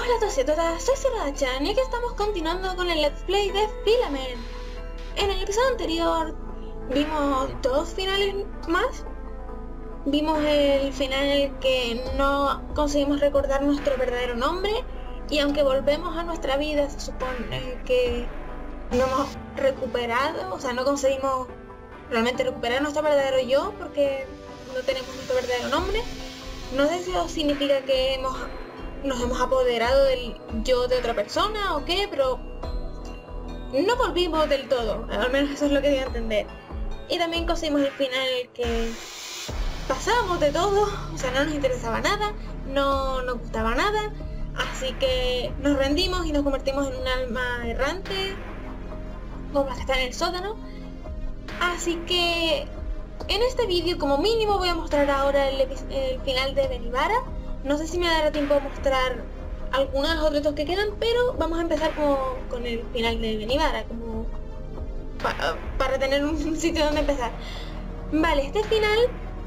Hola Tociatotas, soy Sirachan y aquí estamos continuando con el Let's Play de Filament. En el episodio anterior vimos dos finales más. Vimos el final en el que no conseguimos recordar nuestro verdadero nombre y aunque volvemos a nuestra vida se supone que no hemos recuperado, o sea, no conseguimos realmente recuperar nuestro verdadero yo porque no tenemos nuestro verdadero nombre. No sé si eso significa que nos hemos apoderado del yo de otra persona o qué, pero no volvimos del todo, al menos eso es lo que dio a entender. Y también conseguimos el final en el que pasábamos de todo, o sea, no nos interesaba nada, no nos gustaba nada, así que nos rendimos y nos convertimos en un alma errante, como las que están en el sótano. Así que en este vídeo como mínimo voy a mostrar ahora el final de Benibara. No sé si me dará tiempo a mostrar algunos de los otros que quedan, pero vamos a empezar con el final de Benibara, como para tener un sitio donde empezar. Vale, este final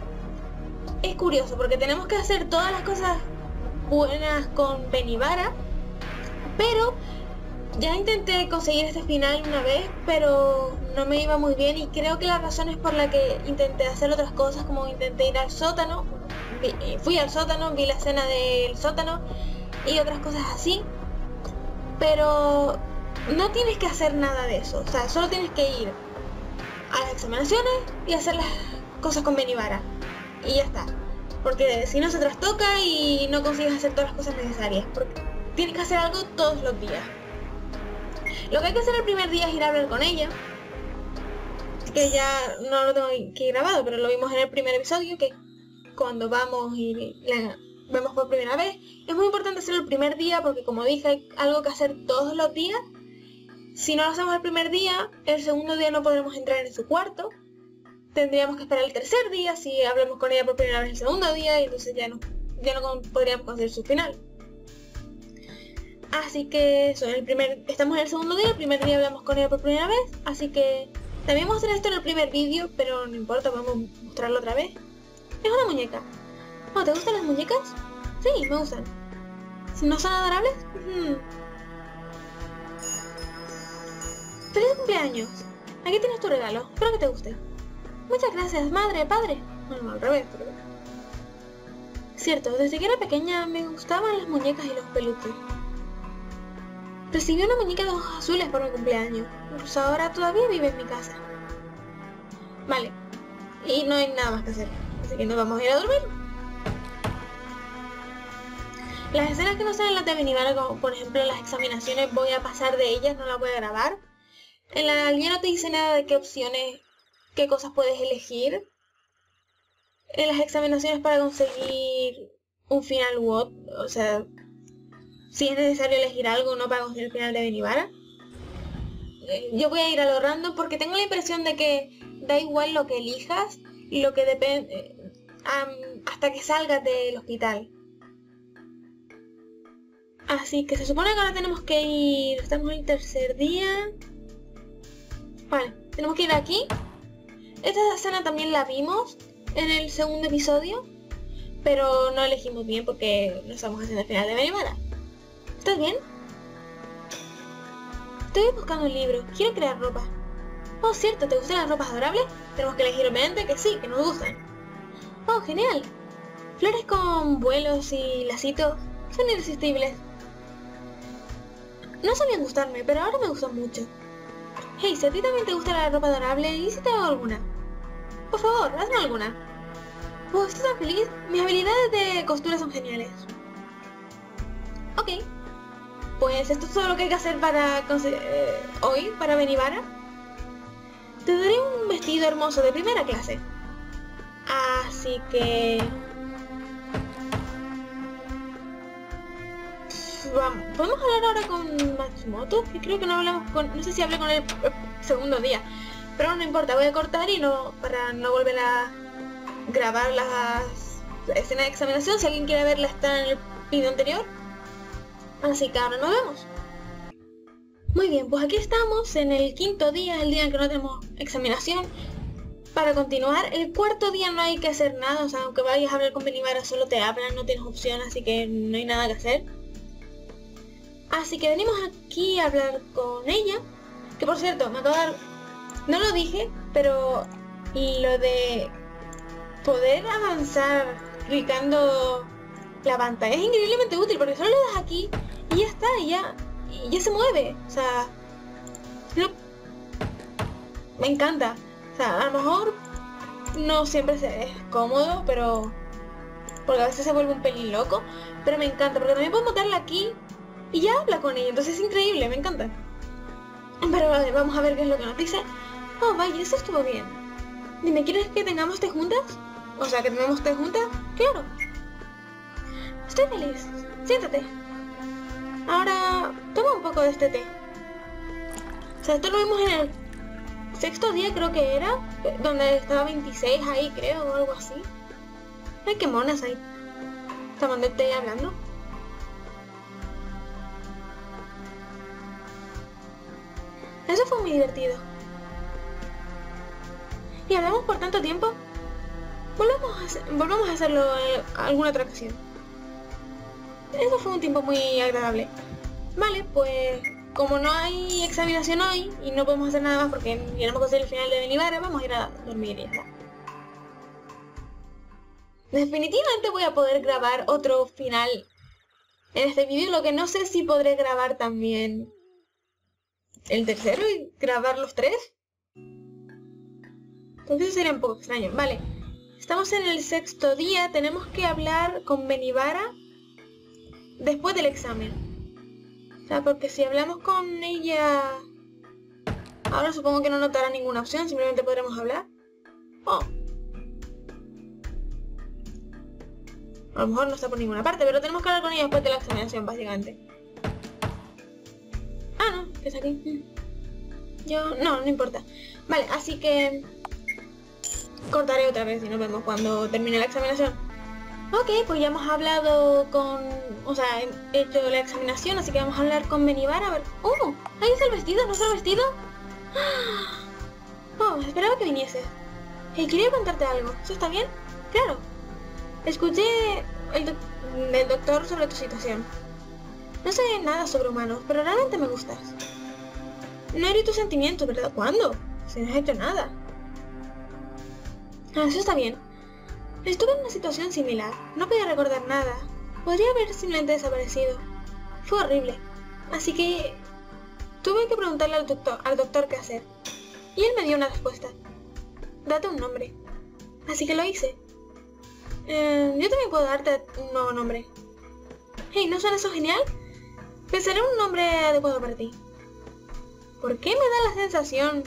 es curioso porque tenemos que hacer todas las cosas buenas con Benibara, pero ya intenté conseguir este final una vez, pero no me iba muy bien y creo que la razón es por la que intenté hacer otras cosas, como intenté ir al sótano, fui al sótano, vi la escena del sótano y otras cosas así, pero no tienes que hacer nada de eso, o sea, solo tienes que ir a las examinaciones y hacer las cosas con Benibara y ya está, porque si no se trastoca y no consigues hacer todas las cosas necesarias, porque tienes que hacer algo todos los días. Lo que hay que hacer el primer día es ir a hablar con ella, que ya no lo tengo aquí grabado, pero lo vimos en el primer episodio, que cuando vamos y la vemos por primera vez, es muy importante hacerlo el primer día porque como dije hay algo que hacer todos los días. Si no lo hacemos el primer día, el segundo día no podremos entrar en su cuarto, tendríamos que esperar el tercer día si hablamos con ella por primera vez el segundo día y entonces ya no podríamos conseguir su final. Así que eso, estamos en el segundo día, el primer día hablamos con ella por primera vez, así que también mostré esto en el primer vídeo, pero no importa, podemos mostrarlo otra vez. Es una muñeca. Oh, ¿te gustan las muñecas? Sí, me gustan. ¿No son adorables? ¡Feliz cumpleaños! Aquí tienes tu regalo, espero que te guste. Muchas gracias, madre, padre. Bueno, al revés, pero... Cierto, desde que era pequeña me gustaban las muñecas y los peluches. Recibí una muñeca de ojos azules por mi cumpleaños, pues ahora todavía vive en mi casa. Vale, y no hay nada más que hacer, así que nos vamos a ir a dormir. Las escenas que no salen en la de Benibara, como por ejemplo las examinaciones, voy a pasar de ellas, no las voy a grabar. En la guía no te dice nada de qué opciones, qué cosas puedes elegir en las examinaciones para conseguir un final WOT, o sea... Si es necesario elegir algo, no para conseguir el final de Benibara. Yo voy a ir a lo random porque tengo la impresión de que da igual lo que elijas, lo que depende hasta que salgas del hospital. Así que se supone que ahora tenemos que ir, estamos en el tercer día. Vale, tenemos que ir aquí. Esta escena también la vimos en el segundo episodio, pero no elegimos bien porque no estamos haciendo el final de Benibara. ¿Estás bien? Estoy buscando un libro. Quiero crear ropa. Oh, cierto, ¿te gustan las ropas adorables? Tenemos que elegir obviamente que sí, que nos gustan. Oh, genial. Flores con vuelos y lacitos son irresistibles. No solían gustarme, pero ahora me gustan mucho. Hey, si a ti también te gusta la ropa adorable, ¿y si te hago alguna? Por favor, hazme alguna. Oh, estoy tan feliz. Mis habilidades de costura son geniales. Ok. Pues esto es todo lo que hay que hacer para hoy, para Benibara. Te daré un vestido hermoso de primera clase. Así que... Vamos, podemos hablar ahora con Matsumoto, que creo que no hablamos con... No sé si hablé con él el segundo día. Pero no importa, voy a cortar y para no volver a grabar las escenas de examinación. Si alguien quiere verla está en el vídeo anterior. Así que ahora nos vemos. Muy bien, pues aquí estamos en el quinto día, el día en que no tenemos examinación. Para continuar, el cuarto día no hay que hacer nada, o sea, aunque vayas a hablar con Benibara solo te hablan, no tienes opción, así que no hay nada que hacer. Así que venimos aquí a hablar con ella. Que por cierto, me acabo de dar... No lo dije, pero lo de poder avanzar clicando la pantalla es increíblemente útil porque solo le das aquí y ya está, y ya se mueve. O sea, me encanta. O sea, a lo mejor no siempre es cómodo, pero porque a veces se vuelve un pelín loco, pero me encanta porque también puedo botarla aquí y ya habla con ella, entonces es increíble, me encanta. Pero vamos a ver qué es lo que nos dice. Oh, vaya, eso estuvo bien. Dime, ¿quieres que tengamos té juntas? O sea, que tenemos té juntas. Claro. Estoy feliz. Siéntate. Ahora, toma un poco de este té. O sea, esto lo vimos en el 6º día, creo que era, donde estaba 26 ahí, creo, o algo así. Ay, qué monas ahí. Tomando el té y hablando. Eso fue muy divertido. Y hablamos por tanto tiempo. Volvamos a hacerlo alguna otra ocasión. Eso fue un tiempo muy agradable. Vale, pues como no hay examinación hoy y no podemos hacer nada más porque tenemos que hacer el final de Benibara, vamos a ir a dormir y ya está. Definitivamente voy a poder grabar otro final en este vídeo, lo que no sé si podré grabar también el tercero y grabar los 3. Entonces sería un poco extraño. Vale, estamos en el 6º día, tenemos que hablar con Benibara después del examen. O sea, porque si hablamos con ella ahora supongo que no notará ninguna opción, simplemente podremos hablar. Oh. A lo mejor no está por ninguna parte, pero tenemos que hablar con ella después de la examinación, básicamente. Ah, no, que es aquí. No importa. Vale, así que cortaré otra vez y nos vemos cuando termine la examinación. Ok, pues ya hemos hablado con... O sea, he hecho la examinación, así que vamos a hablar con Benibara a ver... ¡Oh! Ahí está el vestido, ¿no está el vestido? Oh, esperaba que viniese. Hey, quería contarte algo. ¿Eso está bien? Claro. Escuché del doctor sobre tu situación. No sé nada sobre humanos, pero realmente me gustas. No herí tus sentimientos, ¿verdad? ¿Cuándo? Si no has hecho nada. Ah, eso está bien. Estuve en una situación similar. No podía recordar nada. Podría haber simplemente desaparecido. Fue horrible. Así que tuve que preguntarle al doctor qué hacer. Y él me dio una respuesta. Date un nombre. Así que lo hice. Yo también puedo darte un nuevo nombre. Hey, ¿no suena eso genial? Pensaré un nombre adecuado para ti. ¿Por qué me da la sensación?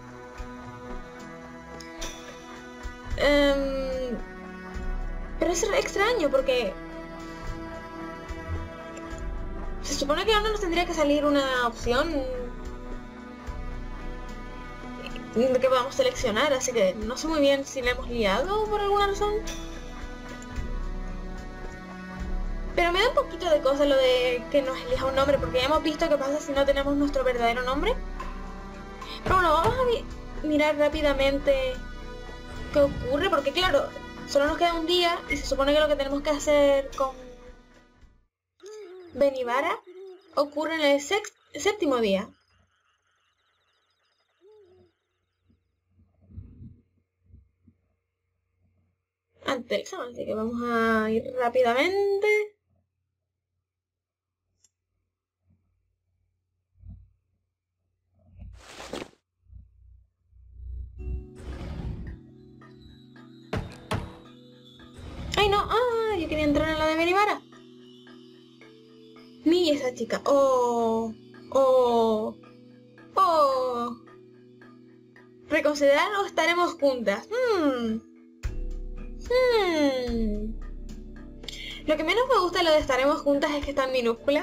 Pero es extraño porque... Se supone que ahora nos tendría que salir una opción que podamos seleccionar, así que no sé muy bien si la hemos liado por alguna razón. Pero me da un poquito de cosa lo de que nos elija un nombre, porque ya hemos visto qué pasa si no tenemos nuestro verdadero nombre. Pero bueno, vamos a mirar rápidamente qué ocurre, porque claro, solo nos queda un día y se supone que lo que tenemos que hacer con Benibara ocurre en el 7º día. Antes del examen, así que vamos a ir rápidamente. ¡Ay, no! ¡Ah! Yo quería entrar en la de Benibara. Ni esa chica. ¡Oh! ¡Oh! ¡Oh! Reconsiderar o estaremos juntas. Lo que menos me gusta de lo de estaremos juntas es que está en minúscula.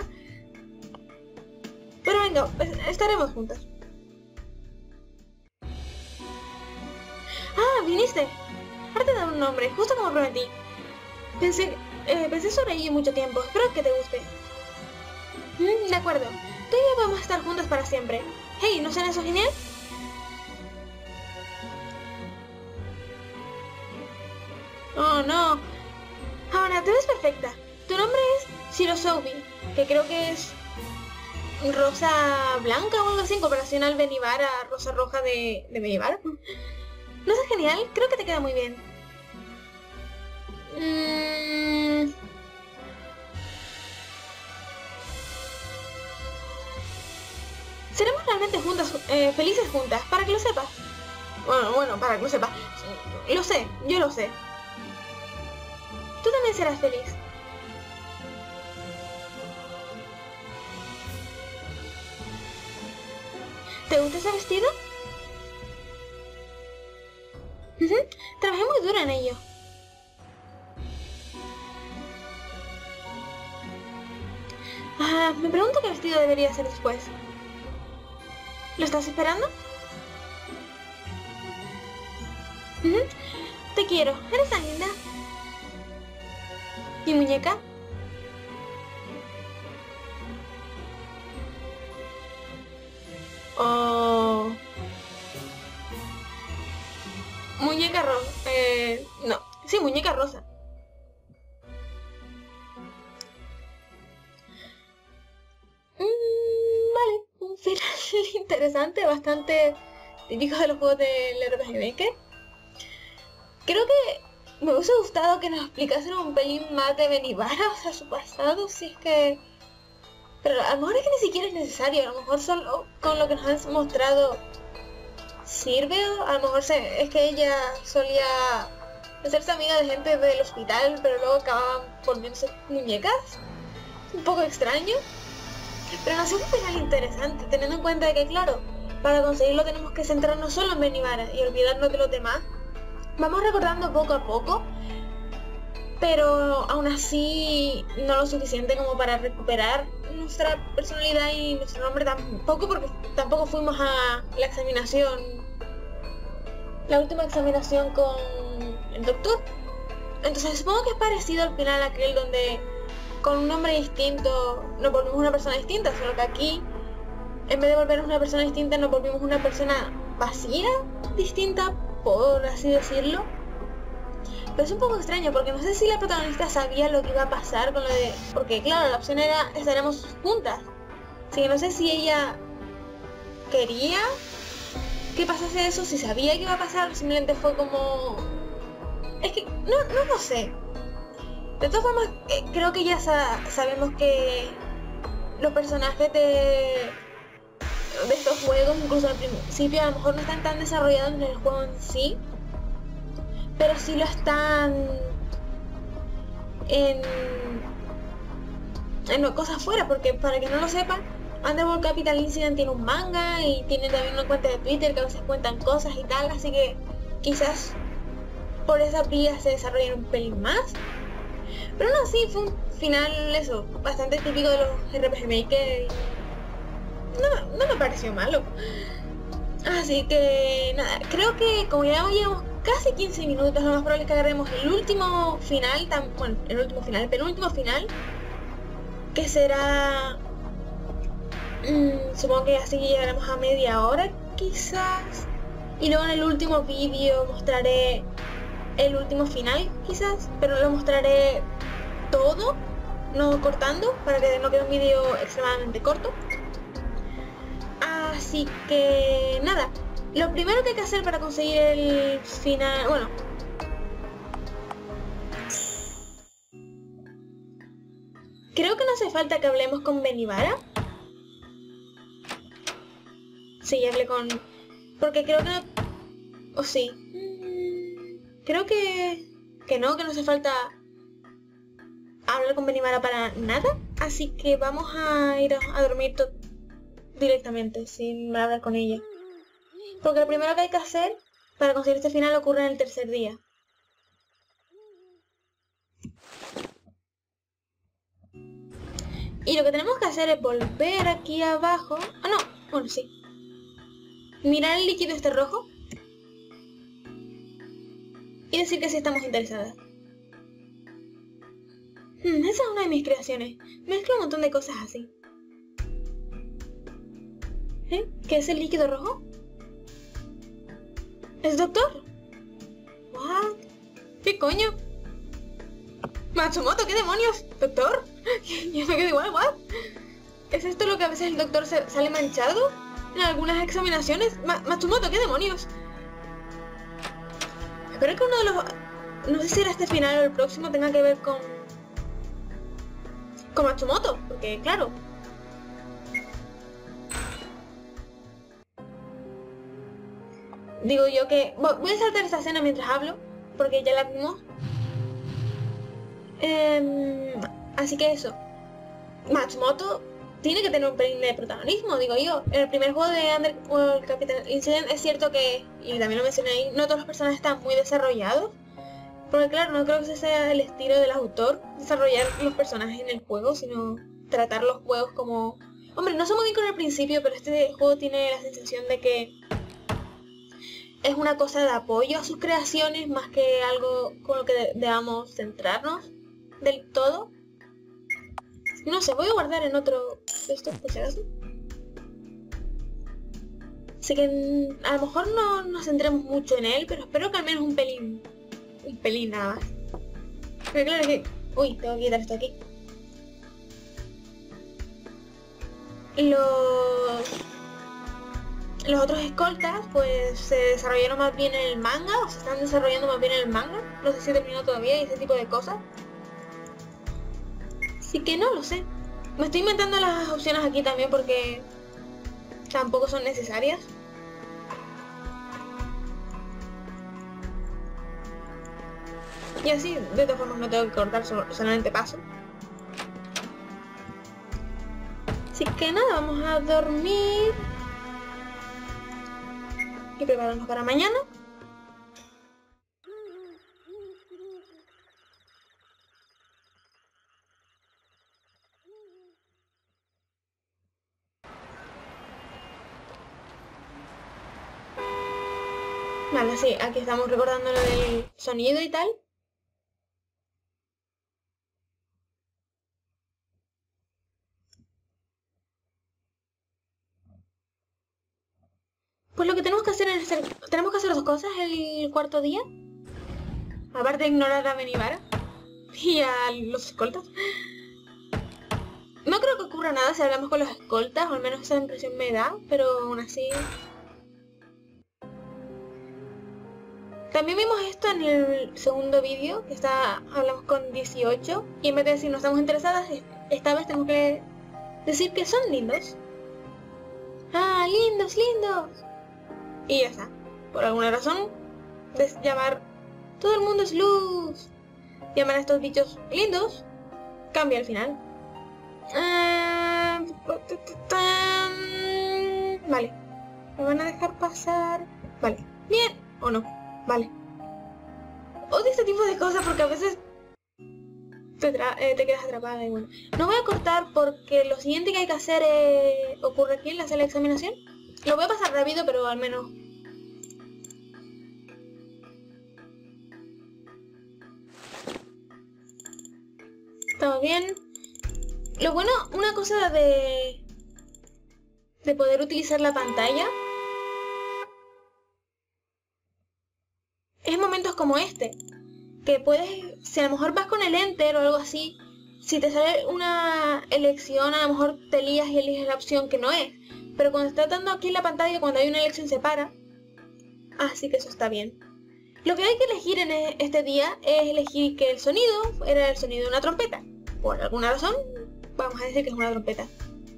Pero venga, estaremos juntas. ¡Ah! ¡Viniste! Ahora te daré un nombre, justo como prometí. Pensé sobre ello mucho tiempo, espero que te guste. De acuerdo, tú y yo vamos a estar juntas para siempre. Hey, ¿no suena eso genial? Oh no. Ahora te ves perfecta. Tu nombre es Shirosobi, que creo que es rosa blanca o algo así en comparación al Benibara rosa roja de Benibara. No sé, genial, creo que te queda muy bien. Seremos realmente juntas, felices juntas, para que lo sepas. Bueno, para que lo sepas. Lo sé, yo lo sé. Tú también serás feliz. ¿Te gusta ese vestido? Trabajé muy duro en ello. Me pregunto qué vestido debería ser después. ¿Lo estás esperando? Te quiero, eres tan linda. ¿Y muñeca? Oh. Muñeca rosa. No. Sí, muñeca rosa. Vale. Un final interesante, bastante típico de los juegos del RPG Maker. Creo que me hubiese gustado que nos explicasen un pelín más de Benibara, o sea, su pasado, si es que... Pero a lo mejor es que ni siquiera es necesario, a lo mejor solo con lo que nos han mostrado sirve, a lo mejor es que ella solía hacerse amiga de gente del hospital, pero luego acababan volviéndose muñecas. Un poco extraño, pero no sé, un final interesante, teniendo en cuenta de que, claro, para conseguirlo tenemos que centrarnos solo en Benibara y olvidarnos de los demás. Vamos recordando poco a poco, pero aún así no lo suficiente como para recuperar nuestra personalidad y nuestro nombre tampoco, porque tampoco fuimos a la examinación, la última examinación con el doctor. Entonces supongo que es parecido al final aquel donde con un nombre distinto nos volvimos una persona distinta, solo que aquí en vez de volvernos una persona distinta nos volvimos una persona vacía, distinta, por así decirlo. Pero es un poco extraño porque no sé si la protagonista sabía lo que iba a pasar con lo de... Porque claro, la opción era estaremos juntas. Así que no sé si ella quería que pasase eso, si sabía que iba a pasar, simplemente fue como... Es que no lo sé. De todas formas, creo que ya sabemos que los personajes de estos juegos, incluso al principio, a lo mejor no están tan desarrollados en el juego en sí, pero sí lo están en cosas fuera, porque para que no lo sepan, Underworld Capital Incident tiene un manga y tiene también una cuenta de Twitter que a veces cuentan cosas y tal, así que quizás por esa vía se desarrollen un pelín más. Pero no, sí, fue un final, eso, bastante típico de los RPG Maker. No me pareció malo. Así que nada, creo que como ya llevamos casi 15 minutos, lo más probable es que agarremos el último final, el penúltimo final, que será... supongo que así llegaremos a media hora quizás. Y luego en el último vídeo mostraré el último final quizás, pero lo mostraré todo, no cortando, para que no quede un vídeo extremadamente corto. Así que nada, lo primero que hay que hacer para conseguir el final, bueno, creo que no hace falta que hablemos con Benibara. Sí, hablé con... porque creo que no... o sí. Creo que no hace falta hablar con Benibara para nada. Así que vamos a ir a dormir directamente, sin hablar con ella. Porque lo primero que hay que hacer para conseguir este final ocurre en el tercer día. Y lo que tenemos que hacer es volver aquí abajo. Ah, no, bueno, sí. Mirar el líquido este rojo. Y decir que sí estamos interesadas. Esa es una de mis creaciones. Mezcla un montón de cosas así. ¿Qué es el líquido rojo? ¿Es doctor? ¿What? ¿Qué coño? ¿Matsumoto? ¿Qué demonios? ¿Doctor? Yo me quedo igual, ¿what? ¿Es esto lo que a veces el doctor sale manchado en algunas examinaciones? Matsumoto, ¿qué demonios? Espero que uno de los... No sé si era este final o el próximo tenga que ver con Matsumoto, porque claro. Digo yo que... Voy a saltar esta escena mientras hablo, porque ya la vimos. Así que eso. Matsumoto tiene que tener un pelín de protagonismo, digo yo. En el primer juego de Underworld Capital Incident es cierto que, y también lo mencioné ahí, no todos los personajes están muy desarrollados. Porque claro, no creo que ese sea el estilo del autor, desarrollar los personajes en el juego, sino tratar los juegos como... Hombre, no sé muy bien con el principio, pero este juego tiene la sensación de que es una cosa de apoyo a sus creaciones más que algo con lo que debamos centrarnos del todo. No sé, voy a guardar en otro de estos por si acaso. Así que a lo mejor no nos centremos mucho en él, pero espero que al menos un pelín nada más. Pero claro que... Uy, tengo que quitar esto aquí. Los otros escoltas pues se desarrollaron más bien en el manga, o se están desarrollando más bien en el manga. No sé si he terminado todavía y ese tipo de cosas. Así que no lo sé. Me estoy inventando las opciones aquí también porque tampoco son necesarias. Y así, de todas formas no tengo que cortar, solamente paso. Así que nada, vamos a dormir. Y prepararnos para mañana. Vale, sí, aquí estamos recordando lo del sonido y tal. Pues lo que tenemos que hacer es tenemos que hacer dos cosas el cuarto día. Aparte de ignorar a Benibara y a los escoltas. No creo que ocurra nada si hablamos con los escoltas, o al menos esa impresión me da, pero aún así... También vimos esto en el segundo vídeo, que hablamos con 18, y en vez de decir no estamos interesadas, esta vez tenemos que decir que son lindos. ¡Ah, lindos, lindos! Y ya está. Por alguna razón, llamar todo el mundo es luz, llamar a estos bichos lindos, cambia al final. Vale. ¿Me van a dejar pasar? Vale. Bien. ¿O no? Vale. Odio este tipo de cosas porque a veces te quedas atrapada y bueno. No voy a cortar porque lo siguiente que hay que hacer ocurre aquí en la sala de examinación. Lo voy a pasar rápido, pero al menos... Estamos bien. Lo bueno, una cosa de poder utilizar la pantalla es momentos como este, que puedes, si a lo mejor vas con el Enter o algo así, si te sale una elección a lo mejor te lías y eliges la opción que no es, pero cuando estás dando aquí en la pantalla, cuando hay una elección se para, así que eso está bien. Lo que hay que elegir en este día es elegir que el sonido era el sonido de una trompeta. Por alguna razón, vamos a decir que es una trompeta.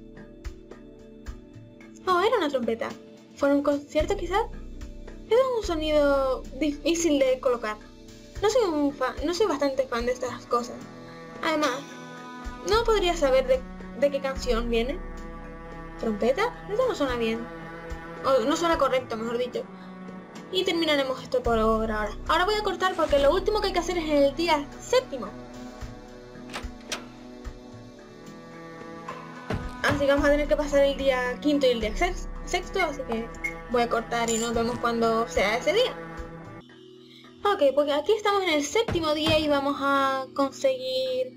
Oh, era una trompeta. ¿Fue un concierto quizás? Es un sonido difícil de colocar. No soy bastante fan de estas cosas. Además, no podría saber de qué canción viene. ¿Trompeta? Eso no suena bien. O no suena correcto, mejor dicho. Y terminaremos esto por ahora. Ahora voy a cortar porque lo último que hay que hacer es en el día 7º. Así que vamos a tener que pasar el día 5º y el día 6º, así que voy a cortar y nos vemos cuando sea ese día. Ok, porque aquí estamos en el 7º día y vamos a conseguir...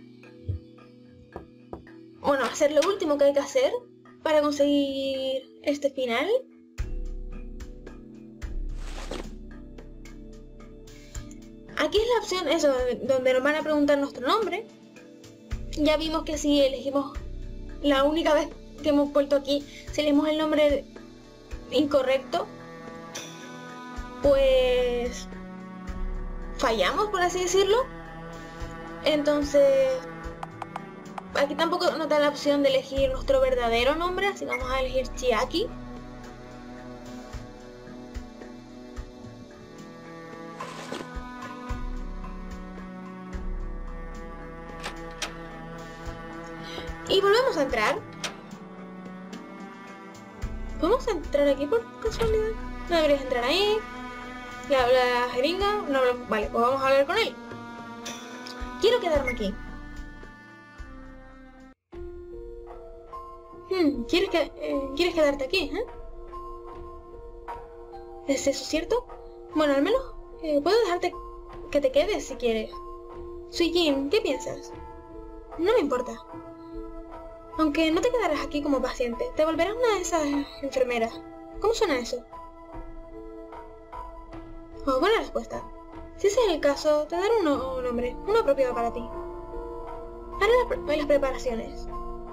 Bueno, hacer lo último que hay que hacer para conseguir este final. Aquí es la opción, eso, donde nos van a preguntar nuestro nombre. Ya vimos que si elegimos la única vez que hemos vuelto aquí, si leemos el nombre incorrecto, pues fallamos, por así decirlo. Entonces aquí tampoco nos da la opción de elegir nuestro verdadero nombre, así que vamos a elegir Chiaki. Y volvemos a entrar. ¿Podemos entrar aquí por casualidad? No deberías entrar ahí. La jeringa. No, vale, pues vamos a hablar con él. Quiero quedarme aquí. ¿Quieres quedarte aquí, ¿Es eso cierto? Bueno, al menos puedo dejarte que te quedes si quieres. Suijin, ¿qué piensas? No me importa. Aunque no te quedarás aquí como paciente, te volverás una de esas enfermeras. ¿Cómo suena eso? Oh, buena respuesta. Si ese es el caso, te daré un nombre, uno apropiado para ti. Haré las preparaciones.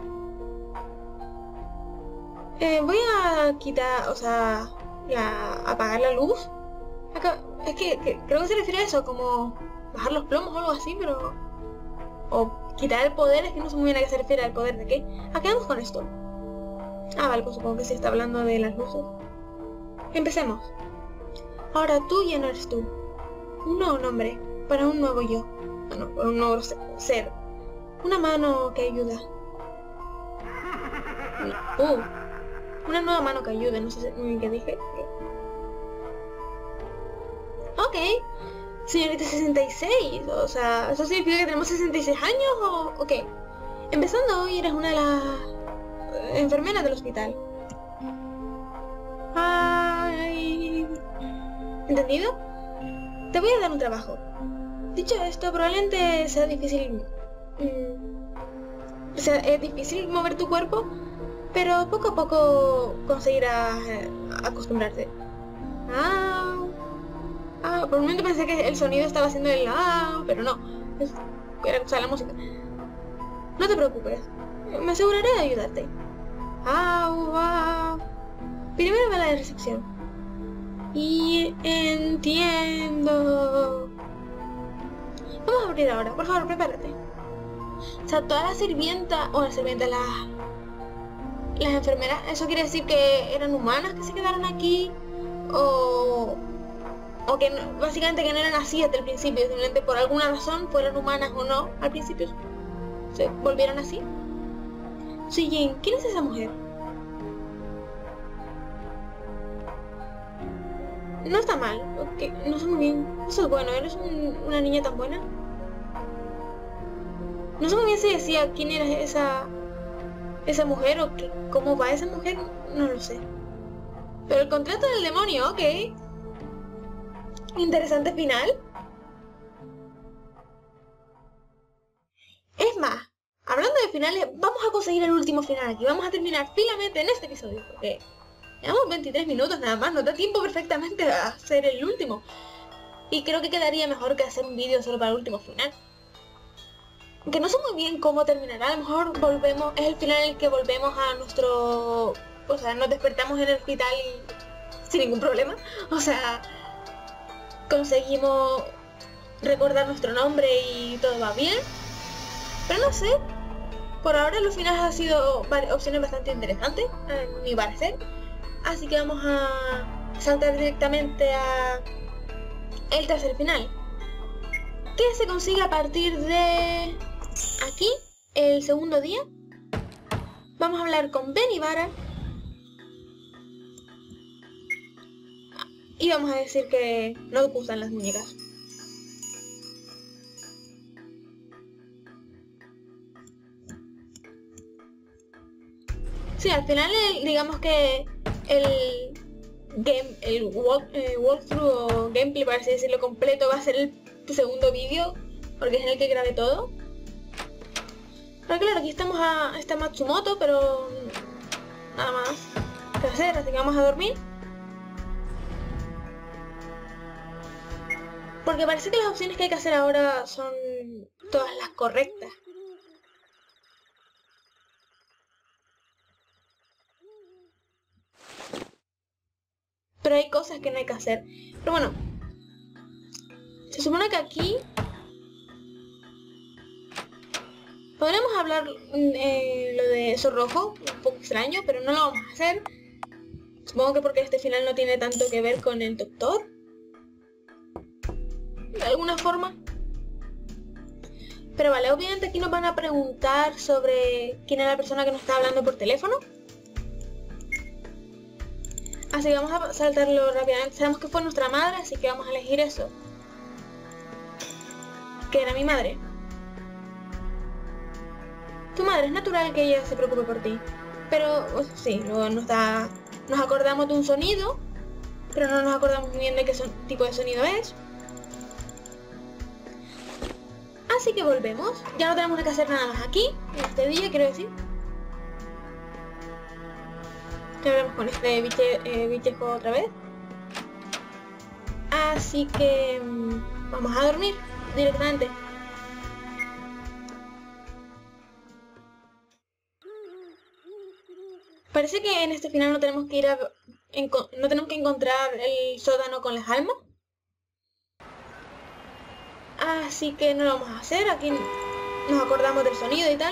Voy a quitar, apagar la luz. Acá, es que creo que se refiere a eso, como bajar los plomos o algo así, pero... O quitar el poder, es que no sé muy bien a qué se refiere, al poder de qué. ¿A qué vamos con esto? Ah, vale, pues supongo que sí está hablando de las luces. Empecemos. Ahora tú ya no eres tú. Un nuevo nombre, para un nuevo yo. Bueno, para un nuevo ser. Una mano que ayuda. Una nueva mano que ayude, no sé muy bien qué dije. Ok. Señorita 66, o sea, ¿eso significa que tenemos 66 años o qué? Empezando hoy eres una de las enfermeras del hospital. Ay. ¿Entendido? Te voy a dar un trabajo. Dicho esto, probablemente sea difícil... es difícil mover tu cuerpo, pero poco a poco conseguirás acostumbrarte. Por un momento pensé que el sonido estaba haciendo el pero no. Era la música. No te preocupes. Me aseguraré de ayudarte. Primero va la recepción. Y entiendo. Vamos a abrir ahora. Por favor, prepárate. O sea, todas las sirvientas... O las sirvientas, las enfermeras... ¿Eso quiere decir que eran humanas que se quedaron aquí? O que básicamente que no eran así desde el principio, simplemente por alguna razón, fueran humanas o no, al principio se volvieron así. Suijin, ¿quién es esa mujer? No está mal, okay. No sé muy bien. Eso es bueno, eres una niña tan buena. No sé muy bien si decía quién era esa mujer o cómo va esa mujer, no lo sé. Pero el contrato del demonio, ok. Interesante final. Es más, hablando de finales, vamos a conseguir el último final aquí. Vamos a terminar finalmente en este episodio, porque llevamos 23 minutos nada más, nos da tiempo perfectamente a hacer el último. Y creo que quedaría mejor que hacer un vídeo solo para el último final. Aunque no sé muy bien cómo terminará, a lo mejor volvemos, es el final en el que volvemos a nuestro... O sea, nos despertamos en el hospital y sin ningún problema. O sea... Conseguimos recordar nuestro nombre y todo va bien. Pero no sé. Por ahora los finales han sido opciones bastante interesantes, a mi parecer. Así que vamos a saltar directamente a el tercer final. Que se consigue a partir de aquí, el segundo día. Vamos a hablar con Ben Ibarra. Y vamos a decir que nos gustan las muñecas. Sí, al final digamos que el walkthrough o gameplay, para así decirlo, completo va a ser el segundo vídeo, porque es en el que grabé todo. Pero claro, aquí está Matsumoto, pero nada más que hacer, así que vamos a dormir. Porque parece que las opciones que hay que hacer ahora son todas las correctas. pero hay cosas que no hay que hacer. Pero bueno, se supone que aquí podremos hablar lo de eso rojo, un poco extraño, pero no lo vamos a hacer. Supongo que porque este final no tiene tanto que ver con el doctor, de alguna forma. Pero vale, obviamente aquí nos van a preguntar sobre quién es la persona que nos está hablando por teléfono. Así que vamos a saltarlo rápidamente. Sabemos que fue nuestra madre, así que vamos a elegir eso. Que era mi madre. Tu madre, es natural que ella se preocupe por ti. Pero, sí, luego nos acordamos de un sonido, pero no nos acordamos muy bien de qué tipo de sonido es. Así que volvemos. Ya no tenemos que hacer nada más aquí, en este día, quiero decir. Ya veremos con este bichejo otra vez. Así que vamos a dormir directamente. Parece que en este final no tenemos que no tenemos que encontrar el sótano con las almas. Así que no lo vamos a hacer. Aquí nos acordamos del sonido y tal.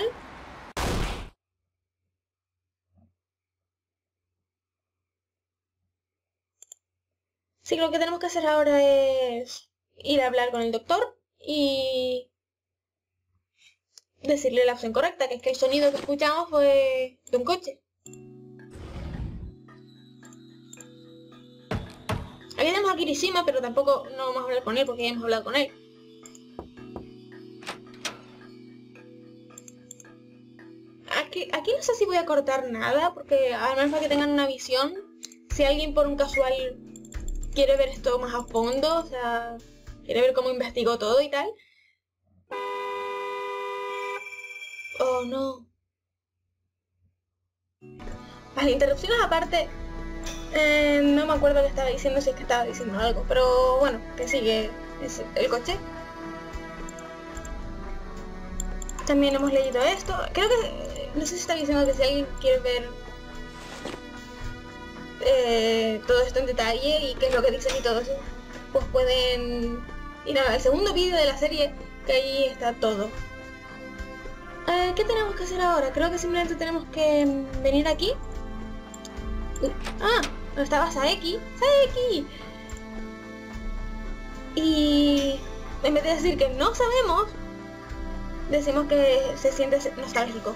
Así que lo que tenemos que hacer ahora es ir a hablar con el doctor y decirle la opción correcta, que es que el sonido que escuchamos fue de un coche. Aquí tenemos a Kirishima, pero tampoco no vamos a hablar con él porque ya hemos hablado con él. Aquí no sé si voy a cortar nada, porque al menos para que tengan una visión, si alguien por un casual quiere ver esto más a fondo, o sea, quiere ver cómo investigó todo y tal. Oh, no. Vale, interrupciones aparte, no me acuerdo qué estaba diciendo, si es que estaba diciendo algo, pero bueno, que sigue es el coche. También hemos leído esto, creo que, no sé si está diciendo que si alguien quiere ver todo esto en detalle y qué es lo que dicen y todo eso, pues pueden ir al segundo vídeo de la serie, que ahí está todo. ¿Qué tenemos que hacer ahora? Creo que simplemente tenemos que venir aquí. Ah, no estaba Saeki. ¡Saeki! Y en vez de decir que no sabemos, decimos que se siente nostálgico.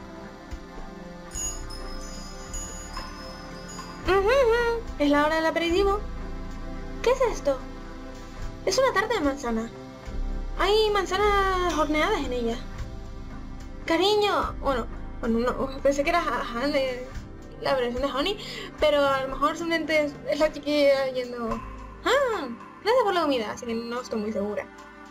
Es la hora del aperitivo. ¿Qué es esto? Es una tarta de manzana. Hay manzanas horneadas en ella. Cariño, bueno, no, pensé que era la versión de Honey, pero a lo mejor simplemente es la chiquilla yendo... Ah, gracias por la comida, así que no estoy muy segura.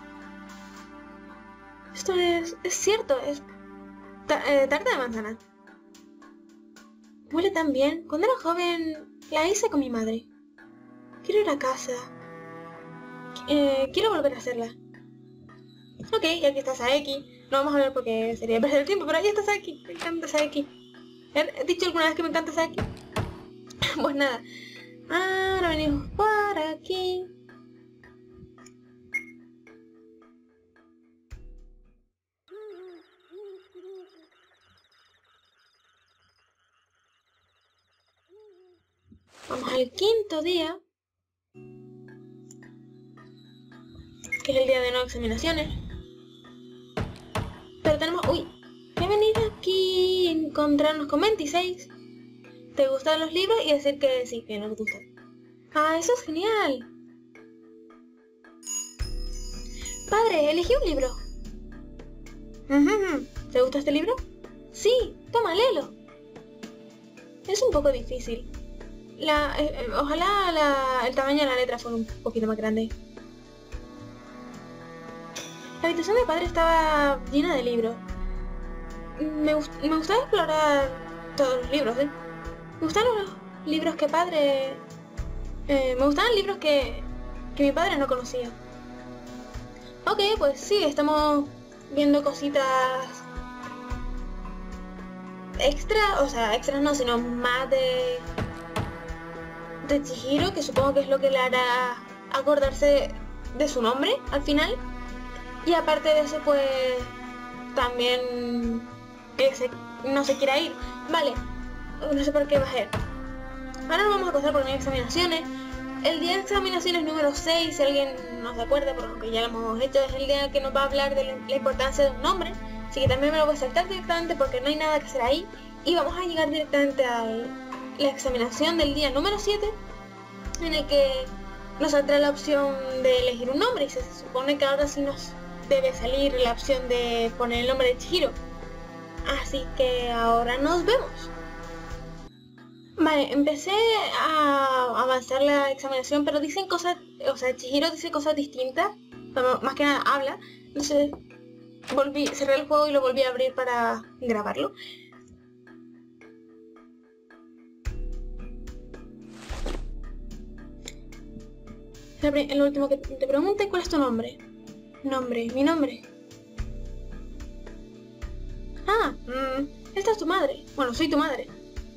Esto es cierto, es tarta de manzana. Huele tan bien. Cuando era joven la hice con mi madre. Quiero ir a casa. Quiero volver a hacerla. Ok, y aquí está Saeki. No vamos a ver porque sería perder el tiempo, pero ahí está Saeki. Me encanta Saeki. ¿He dicho alguna vez que me encanta Saeki? Pues nada. Ahora venimos por aquí. Vamos al quinto día, que es el día de no examinaciones. Pero tenemos... Uy, que venir aquí y encontrarnos con 26. ¿Te gustan los libros? Y decir que sí, que nos gustan. Ah, eso es genial. Padre, elegí un libro. ¿Te gusta este libro? Sí, toma, léelo. Es un poco difícil. Ojalá el tamaño de la letra fuera un poquito más grande. La habitación de mi padre estaba llena de libros. Me gustaba explorar todos los libros, ¿eh? Me gustaban los libros que padre... me gustaban libros que mi padre no conocía. Ok, pues sí, estamos viendo cositas extra, o sea, extras no, sino más de de Chihiro, que supongo que es lo que le hará acordarse de su nombre al final. Y aparte de eso, pues también que no se quiera ir. Vale, no sé por qué va a ser. Ahora nos vamos a pasar por mis examinaciones. El día de examinaciones número 6, si alguien no se acuerda, por lo que ya lo hemos hecho, es el día que nos va a hablar de la importancia de un nombre. Así que también me lo voy a saltar directamente porque no hay nada que hacer ahí. Y vamos a llegar directamente a la examinación del día número 7, en el que nos saldrá la opción de elegir un nombre. Y se supone que ahora sí nos debe salir la opción de poner el nombre de Chihiro. Así que ahora nos vemos. Vale, empecé a avanzar la examinación, pero dicen cosas, o sea, Chihiro dice cosas distintas, pero más que nada habla. Entonces cerré el juego y lo volví a abrir para grabarlo. El último que te pregunte, ¿cuál es tu nombre? Mi nombre. Esta es tu madre. Bueno, soy tu madre.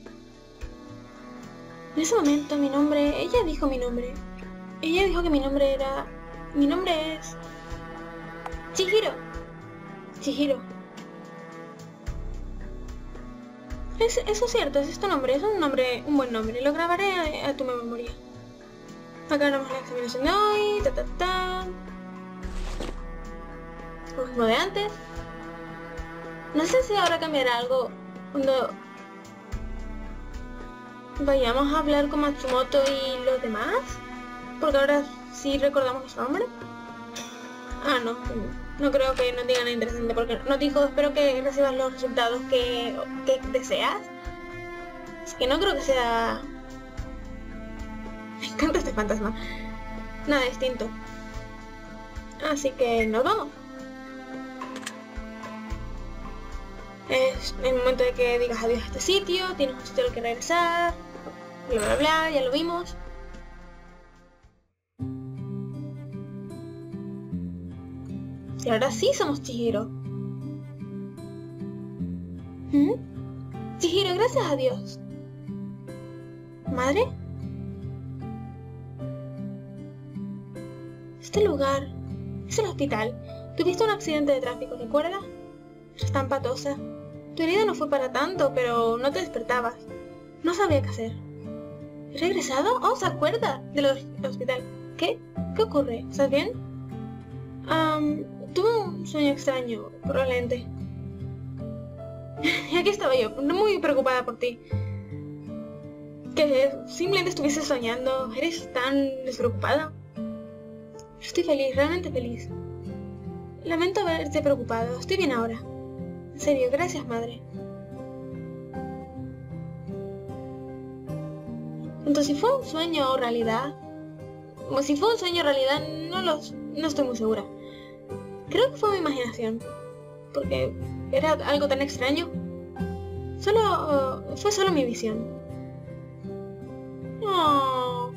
En ese momento ella dijo mi nombre. Ella dijo que mi nombre es Chihiro. Eso es cierto, ese es tu nombre, es un buen nombre, lo grabaré a tu memoria. Acá tenemos la examinación de hoy, lo mismo de antes. No sé si ahora cambiará algo cuando vayamos a hablar con Matsumoto y los demás, porque ahora sí recordamos su nombre. No creo que nos digan nada interesante, porque nos dijo espero que recibas los resultados que deseas. Así que no creo que sea... Me encanta este fantasma. Nada distinto. Así que nos vamos. Es el momento de que digas adiós a este sitio, tienes un sitio al que regresar, bla bla bla, ya lo vimos. Y ahora sí somos Chihiro. Chihiro, gracias a Dios. ¿Madre? Este lugar es el hospital. Tuviste un accidente de tráfico, ¿recuerdas? Eres tan patosa. Tu herida no fue para tanto, pero no te despertabas. No sabía qué hacer. ¿He regresado? Oh, ¿se acuerda del hospital? ¿Qué? ¿Qué ocurre? ¿Estás bien? Tuve un sueño extraño, probablemente. Y aquí estaba yo, muy preocupada por ti. Que simplemente estuviese soñando. ¿Eres tan despreocupada? Estoy feliz, realmente feliz. Lamento haberte preocupado. Estoy bien ahora. En serio, gracias, madre. Entonces, si fue un sueño o realidad... Como si fue un sueño o realidad, no estoy muy segura. Creo que fue mi imaginación. Porque era algo tan extraño. Fue solo mi visión. Oh.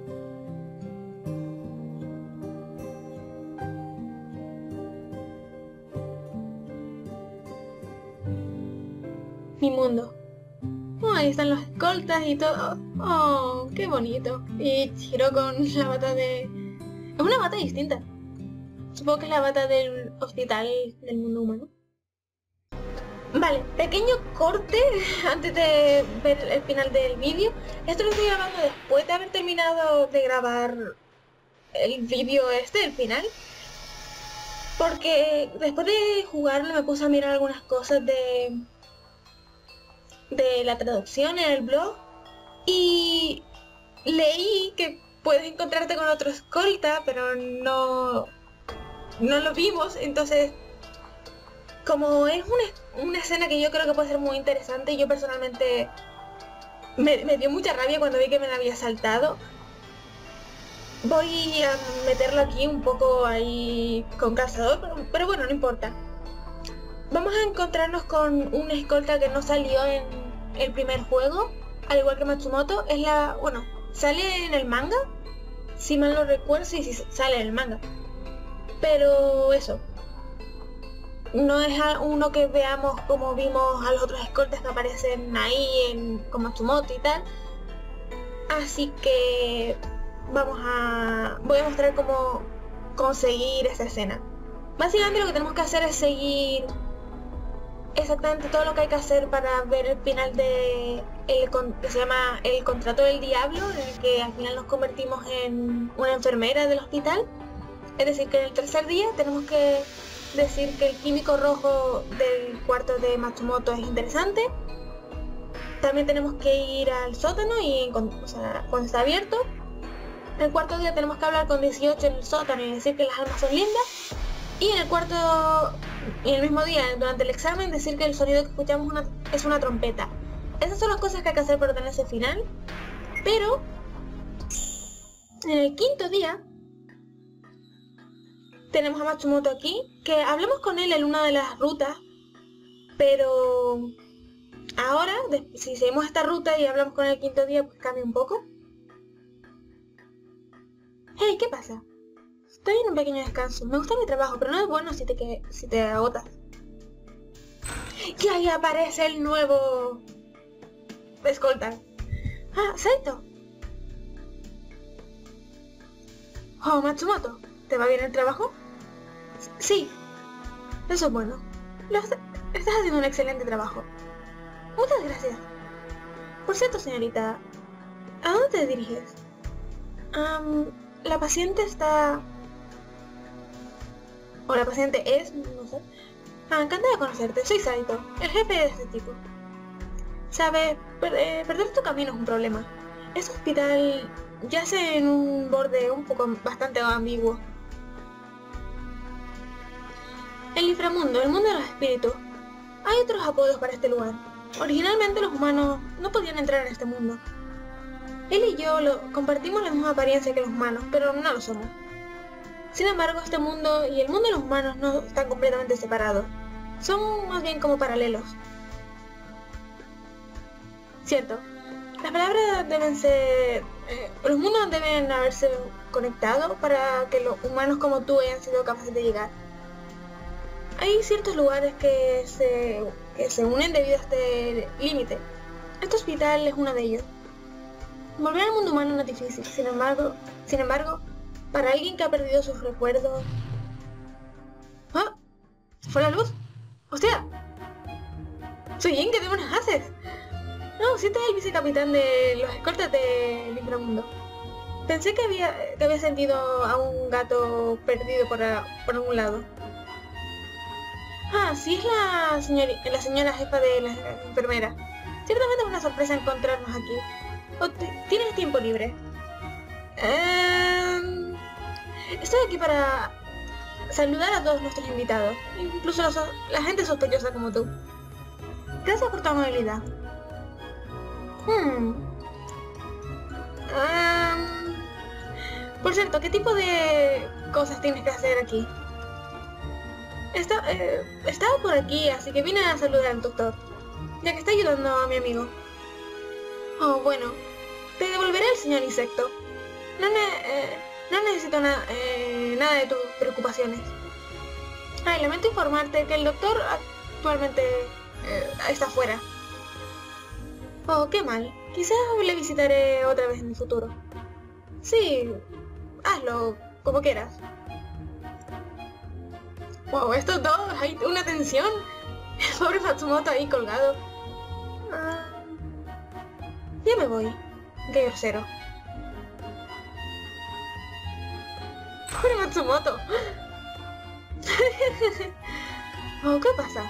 Mi mundo. Oh, ahí están los escoltas y todo. Oh, qué bonito. Y Chihiro con la bata de... Es una bata distinta. Supongo que es la bata del hospital del mundo humano. Vale, pequeño corte antes de ver el final del vídeo. Esto lo estoy grabando después de haber terminado de grabar el vídeo el final. Porque después de jugarlo me puse a mirar algunas cosas de la traducción en el blog y leí que puedes encontrarte con otro escolta, pero no lo vimos. Entonces, como es una escena que yo creo que puede ser muy interesante, yo personalmente me dio mucha rabia cuando vi que me la había saltado. Voy a meterlo aquí un poco ahí con calzador, pero bueno, no importa. Vamos a encontrarnos con una escolta que no salió en el primer juego, al igual que Matsumoto. Bueno, sale en el manga, si mal no recuerdo, sí sale en el manga. Pero eso, no es uno que veamos como vimos a los otros escoltas que aparecen ahí con Matsumoto y tal. Así que voy a mostrar cómo conseguir esa escena. Básicamente lo que tenemos que hacer es seguir exactamente todo lo que hay que hacer para ver el final de que se llama El Contrato del Diablo, en el que al final nos convertimos en una enfermera del hospital. Es decir, que en el tercer día tenemos que decir que el químico rojo del cuarto de Matsumoto es interesante. También tenemos que ir al sótano y cuando está abierto. El cuarto día tenemos que hablar con 18 en el sótano y decir que las almas son lindas. Y en el mismo día, durante el examen, decir que el sonido que escuchamos es una trompeta. Esas son las cosas que hay que hacer para obtener ese final. Pero en el quinto día tenemos a Matsumoto aquí, que hablamos con él en una de las rutas, pero ahora, si seguimos esta ruta y hablamos con él el quinto día, pues cambia un poco. Hey, ¿qué pasa? Estoy en un pequeño descanso. Me gusta mi trabajo, pero no es bueno si te agotas. Y ahí aparece el nuevo escolta. Ah, Saito. Oh, Matsumoto, ¿te va bien el trabajo? Sí, eso es bueno. Estás haciendo un excelente trabajo. Muchas gracias. Por cierto, señorita, ¿a dónde te diriges? La paciente está... O la paciente es... no sé. Encantada de conocerte. Soy Saito, el jefe de este tipo. Sabes, perder tu camino es un problema. Este hospital yace en un borde bastante ambiguo. El inframundo, el mundo de los espíritus. Hay otros apodos para este lugar. Originalmente los humanos no podían entrar en este mundo. Él y yo compartimos la misma apariencia que los humanos, pero no lo somos. Sin embargo, este mundo y el mundo de los humanos no están completamente separados. Son más bien como paralelos. Cierto, las palabras deben ser... los mundos deben haberse conectado para que los humanos como tú hayan sido capaces de llegar. Hay ciertos lugares que se unen debido a este límite. Este hospital es uno de ellos. Volver al mundo humano no es difícil, sin embargo, para alguien que ha perdido sus recuerdos... ¡Ah! ¿Se fue la luz? ¡Hostia! ¡Soy Jin! ¿Qué demonios haces? No, siento el vicecapitán de los escoltas del inframundo. Pensé que había sentido a un gato perdido por algún lado. Ah, sí, es la señora jefa de la enfermera. Ciertamente es una sorpresa encontrarnos aquí. ¿Tienes tiempo libre? Estoy aquí para saludar a todos nuestros invitados, incluso la gente sospechosa como tú. Gracias por tu amabilidad. Por cierto, ¿qué tipo de cosas tienes que hacer aquí? Estaba por aquí, así que vine a saludar al doctor, ya que está ayudando a mi amigo. Oh, bueno, te devolveré el señor insecto. No necesito nada de tus preocupaciones. Ay, lamento informarte que el doctor actualmente está fuera. Oh, qué mal. Quizás le visitaré otra vez en el futuro. Sí, hazlo como quieras. Wow, estos dos, hay una tensión. El pobre Matsumoto ahí colgado. Ya me voy. Qué grosero. Pobre Matsumoto. Oh, ¿qué pasa?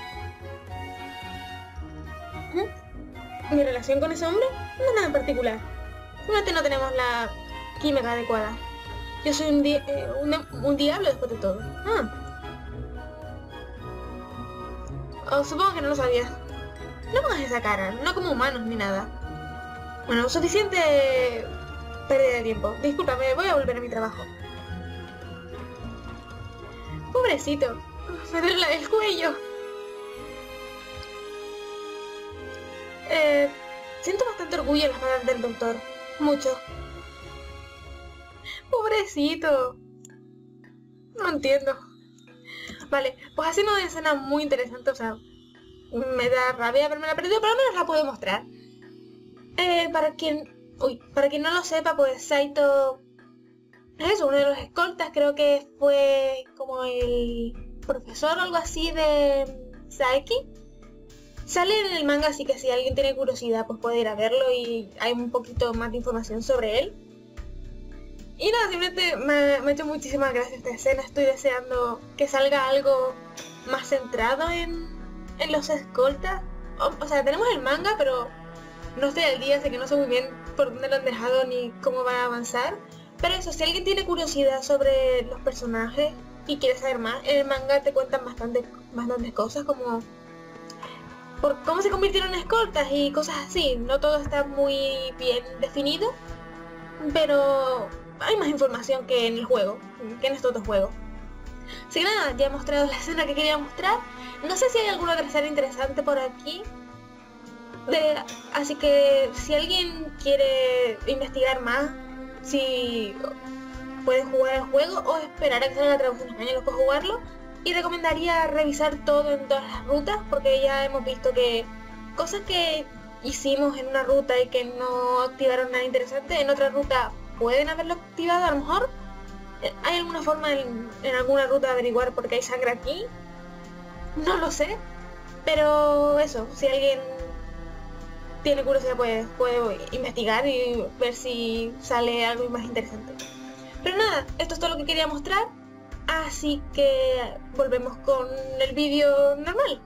¿Mi relación con ese hombre? No es nada en particular. Simplemente no tenemos la química adecuada. Yo soy un diablo después de todo. Oh, supongo que no lo sabías. No pongas esa cara, no como humanos ni nada. Bueno, suficiente pérdida de tiempo. Discúlpame, voy a volver a mi trabajo. Pobrecito, me duele el cuello. Siento bastante orgullo en las palabras del doctor. Mucho. Pobrecito. No entiendo. Vale, pues haciendo una escena muy interesante, o sea, me da rabia haberme la perdido, pero al menos la puedo mostrar. Para quien para quien no lo sepa, pues Saito es uno de los escoltas, creo que fue como el profesor o algo así de Saiki. Sale en el manga, así que si alguien tiene curiosidad pues puede ir a verlo y hay un poquito más de información sobre él. Y nada, simplemente me ha hecho muchísimas gracias esta escena, estoy deseando que salga algo más centrado en los escoltas. O sea, tenemos el manga, pero no estoy al día, así que no sé muy bien por dónde lo han dejado ni cómo van a avanzar. Pero eso, si alguien tiene curiosidad sobre los personajes y quiere saber más, en el manga te cuentan bastantes cosas, como por cómo se convirtieron en escoltas y cosas así. No todo está muy bien definido, pero hay más información que en el juego, que en estos dos juegos. Así que nada, ya he mostrado la escena que quería mostrar. No sé si hay alguna otra escena interesante por aquí. Así que si alguien quiere investigar más, si puede jugar el juego o esperar a que salga la traducción en español para jugarlo. Y recomendaría revisar todo en todas las rutas, porque ya hemos visto que cosas que hicimos en una ruta y que no activaron nada interesante, en otra ruta pueden haberlo activado. A lo mejor hay alguna forma en alguna ruta de averiguar por qué hay sangre aquí, no lo sé, pero eso, si alguien tiene curiosidad pues puede investigar y ver si sale algo más interesante. Pero nada, esto es todo lo que quería mostrar, así que volvemos con el vídeo normal.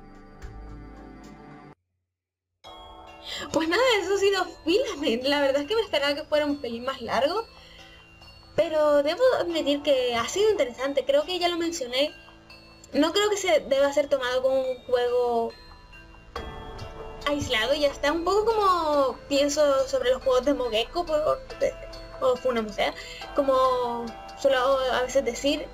Pues nada, eso ha sido Filament. La verdad es que me esperaba que fuera un pelín más largo, pero debo admitir que ha sido interesante. Creo que ya lo mencioné, no creo que se deba ser tomado como un juego aislado, ya está un poco como pienso sobre los juegos de Mogeko o Funamusea, como suelo a veces decir.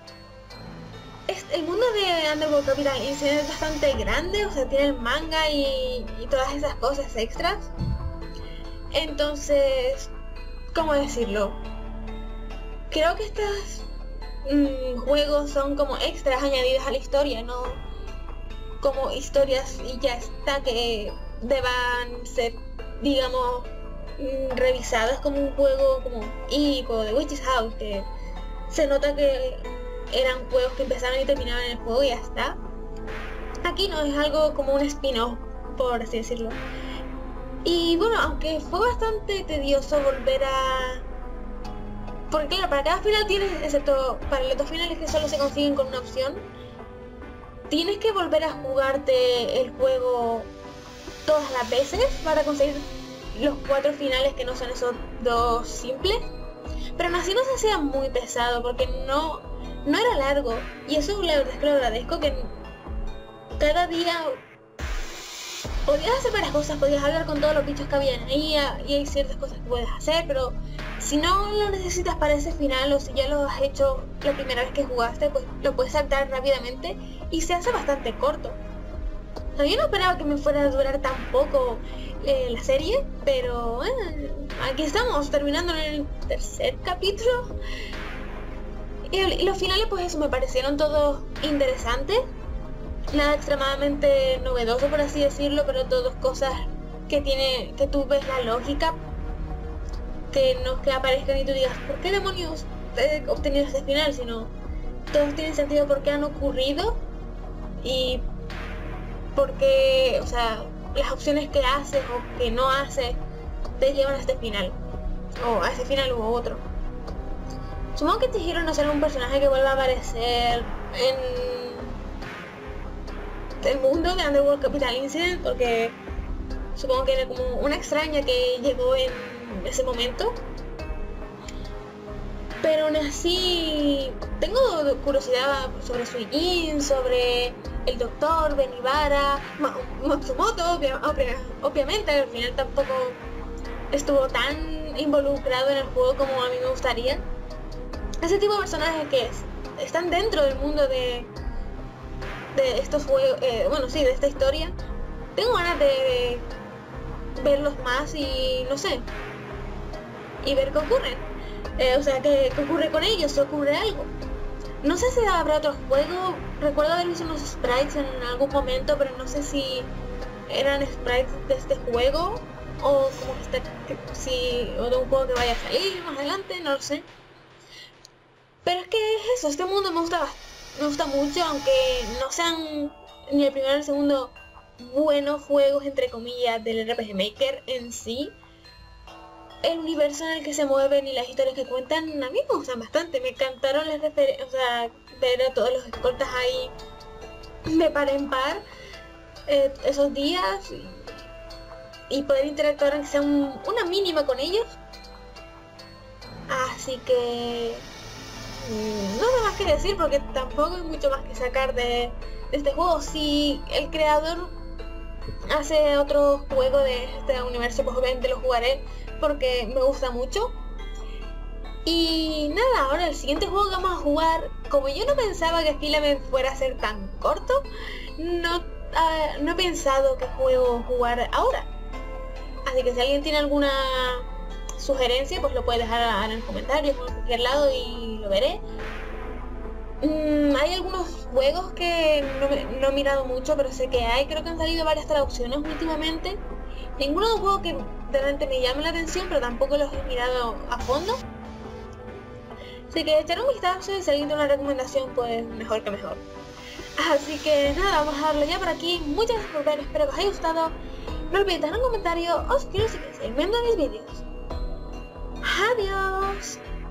El mundo de Underworld Capital Incident es bastante grande, o sea, tiene el manga y todas esas cosas extras. Entonces, ¿cómo decirlo? Creo que estos juegos son como extras añadidos a la historia, no como historias y ya está, que deban ser, digamos, revisadas como un juego como Ip o The Witch's House, que se nota que eran juegos que empezaron y terminaban en el juego y ya está. Aquí no, es algo como un spin-off, por así decirlo. Y bueno, aunque fue bastante tedioso volver a... Porque claro, para cada final tienes, excepto para los dos finales que solo se consiguen con una opción, tienes que volver a jugarte el juego todas las veces para conseguir los 4 finales que no son esos 2 simples. Pero aún así no se hacía muy pesado porque no era largo, y eso la verdad es que lo agradezco, que cada día podías hacer varias cosas, podías hablar con todos los bichos que habían ahí y hay ciertas cosas que puedes hacer, pero si no lo necesitas para ese final o si ya lo has hecho la primera vez que jugaste, pues lo puedes saltar rápidamente y se hace bastante corto. O sea, yo no esperaba que me fuera a durar tan poco la serie, pero aquí estamos terminando en el 3er capítulo. Y los finales pues eso, me parecieron todos interesantes, nada extremadamente novedoso por así decirlo, pero todas cosas que tú ves la lógica, que no es que aparezcan y tú digas ¿por qué demonios he obtenido este final? Sino todos tienen sentido porque han ocurrido y porque, o sea, las opciones que haces o que no haces te llevan a este final, o a ese final u otro. Supongo que Chihiro no será un personaje que vuelva a aparecer en el mundo de Underworld Capital Incident, porque supongo que era como una extraña que llegó en ese momento. Pero aún así tengo curiosidad sobre Suijin, sobre el doctor Benibara, Matsumoto, obviamente al final tampoco estuvo tan involucrado en el juego como a mí me gustaría. Ese tipo de personajes que están dentro del mundo de estos juegos, bueno sí, de esta historia, tengo ganas de verlos más y no sé, y ver qué ocurre. O sea, ¿qué ocurre con ellos? ¿Se ocurre algo? No sé si habrá otro juego. Recuerdo haber visto unos sprites en algún momento, pero no sé si eran sprites de este juego o como que está, si o de un juego que vaya a salir más adelante, no lo sé. Pero es que es eso, este mundo me gusta mucho, aunque no sean ni el primero ni el segundo buenos juegos entre comillas del RPG Maker en sí. El universo en el que se mueven y las historias que cuentan a mí me gustan bastante. Me encantaron las referencias, o sea, ver a todos los escoltas ahí de par en par esos días y poder interactuar aunque sea una mínima con ellos. Así que no hay más que decir porque tampoco hay mucho más que sacar de este juego. Si el creador hace otro juego de este universo, pues obviamente lo jugaré porque me gusta mucho. Y nada, ahora el siguiente juego que vamos a jugar, como yo no pensaba que Filament fuera a ser tan corto, no he pensado qué juego jugar ahora. Así que si alguien tiene alguna sugerencia, pues lo puede dejar en los comentarios o en cualquier lado y lo veré. Hay algunos juegos que no he mirado mucho, pero sé que hay, creo que han salido varias traducciones últimamente. Ninguno de los juegos que de repente me llame la atención, pero tampoco los he mirado a fondo. Así que echaré un vistazo y si alguien tiene una recomendación, pues mejor que mejor. Así que nada, vamos a darle ya por aquí. Muchas gracias por ver, espero que os haya gustado. No olvidéis dejar un comentario o suscribiros si queréis seguir viendo mis vídeos. Adiós.